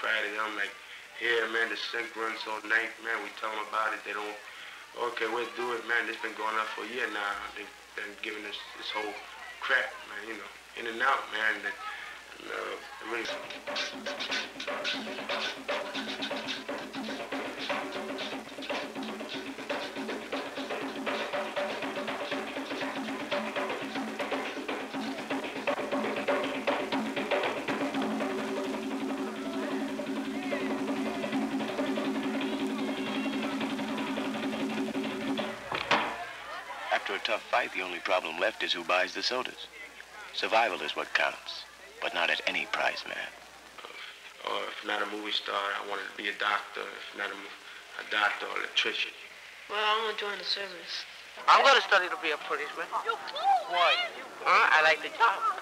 cry to them like, here, man, the sink runs so nice, man. We tell them about it. They don't. Okay, we'll do it, man. This been going on for a year now. They've been giving us this whole crap, man. You know, in and out, man. That really. After a tough fight, the only problem left is who buys the sodas. Survival is what counts, but not at any price, man. Or if not a movie star, I wanted to be a doctor. If not a doctor or electrician. Well, I'm gonna join the service. I'm gonna study to be a policeman. Why? I like the job.